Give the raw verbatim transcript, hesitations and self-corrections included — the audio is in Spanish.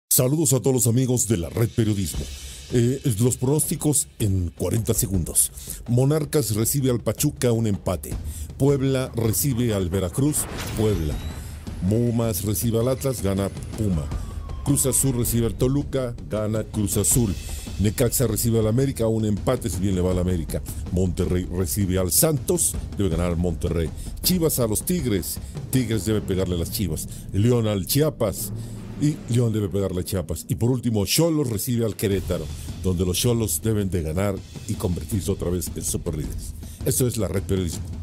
Saludos a todos los amigos de la Red Periodismo. Eh, los pronósticos en cuarenta segundos. Monarcas recibe al Pachuca, un empate. Puebla recibe al Veracruz, Puebla. Pumas recibe al Atlas, gana Puma. Cruz Azul recibe al Toluca, gana Cruz Azul. Necaxa recibe al América, un empate si bien le va al América. Monterrey recibe al Santos, debe ganar al Monterrey. Chivas a los Tigres, Tigres debe pegarle a las Chivas. León al Chiapas, y León debe pegarle a Chiapas. Y por último, Xolos recibe al Querétaro, donde los Xolos deben de ganar y convertirse otra vez en superlíderes. Esto es la Red Periodismo.